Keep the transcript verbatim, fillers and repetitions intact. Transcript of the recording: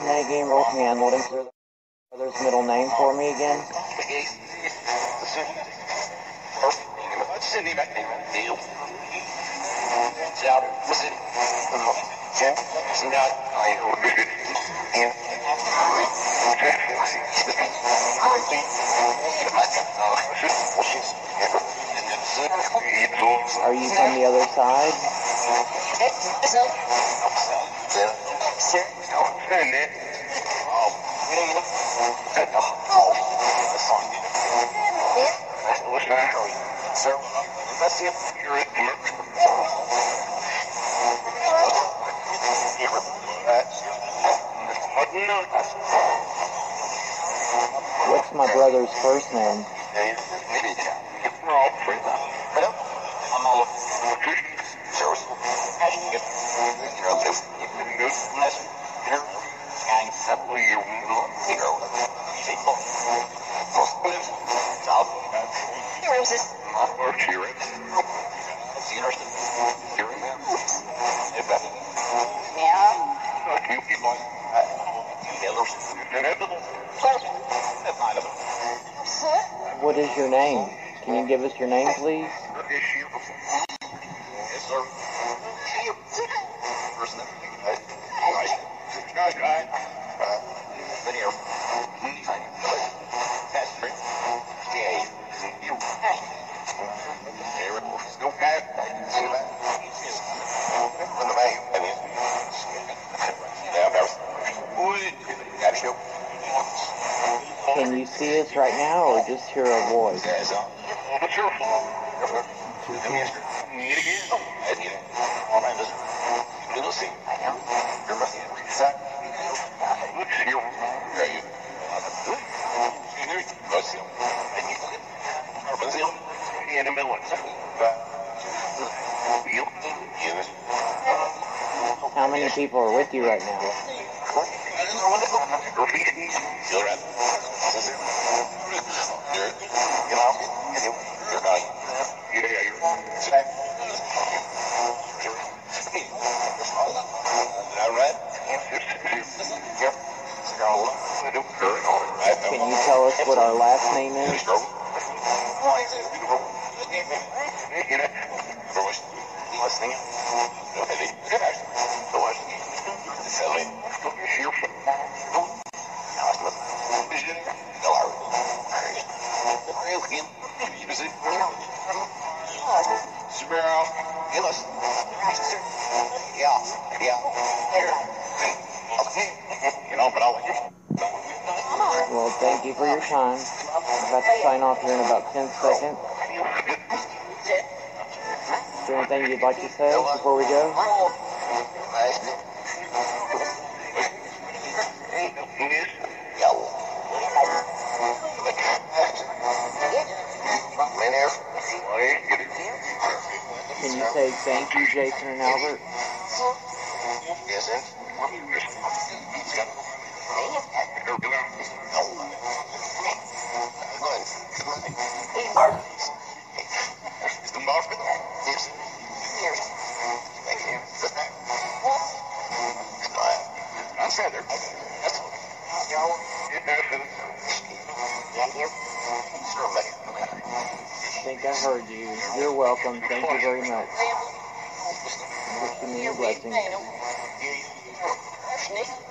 Minigame roll command. What is their brother's middle name for me again? Are you from the other side? What's my brother's first name? What is your name? Can you give us your name, please? Can you see us right now, or just hear a voice? How many people are with you right now? Can you tell us what our last name is? Well, thank you for your time. I'm about to sign off here in about ten seconds. Is there anything you'd like to say before we go? Can you say thank you, Jason and Albert? I think I heard you. You're welcome. Thank you very much. Wishing me a blessing.